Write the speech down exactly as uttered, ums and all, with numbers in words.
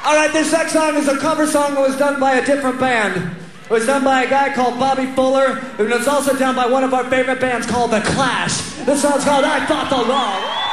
All right, this next song is a cover song that was done by a different band. It was done by a guy called Bobby Fuller, and it was also done by one of our favorite bands called The Clash. This song's called I Fought the Law.